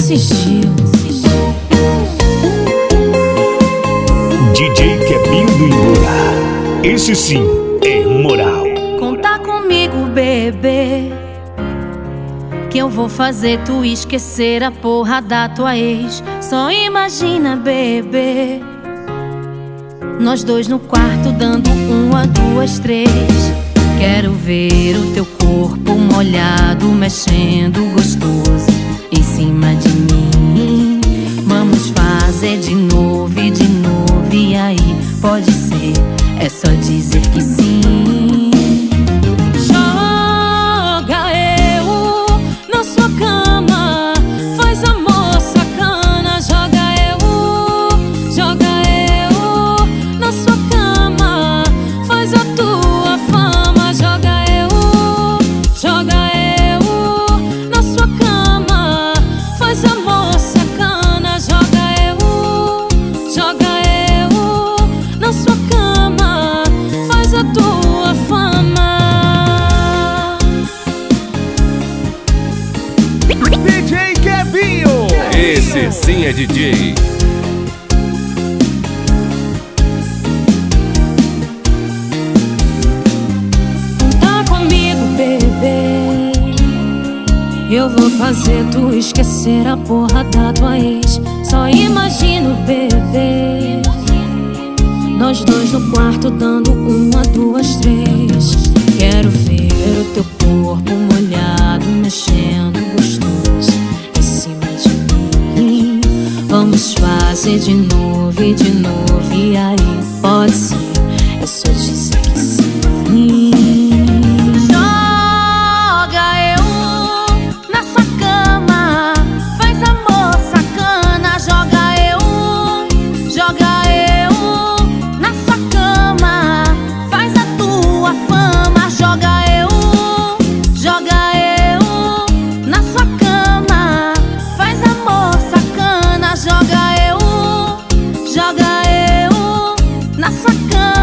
sigilo. DJ Kebinho do Imbura, esse sim é moral. Conta comigo, bebê, que eu vou fazer tu esquecer a porra da tua ex. Só imagina, bebê, nós dois no quarto dando 1, 2, 3. Quero ver o teu corpo molhado, mexendo gostoso em cima de mim. Vamos fazer de novo e de novo, e aí pode ser, é só dizer que sim. Joga eu na sua cama, faz amor sacana. Joga eu na sua cama, faz a tua fama. Joga eu na sua cama, faz amor sacana. Joga eu na sua cama, faz a tua fama. DJ Kebinho, Esse sim é DJ. Tá comigo, bebê, eu vou fazer tu esquecer a porra da tua ex. Só imagino, bebê, nós dois no quarto dando 1, 2, 3. Quero ver o teu corpo molhado, mexendo gostoso em cima de mim. Vamos fazer de novo e de novo, e aí pode ser, é só dizer que sim. Joga eu na sua cama, faz amor sacana. Joga eu na sua cama, faz a tua fama. Joga eu na sua cama, faz amor sacana. Joga eu na sua cama,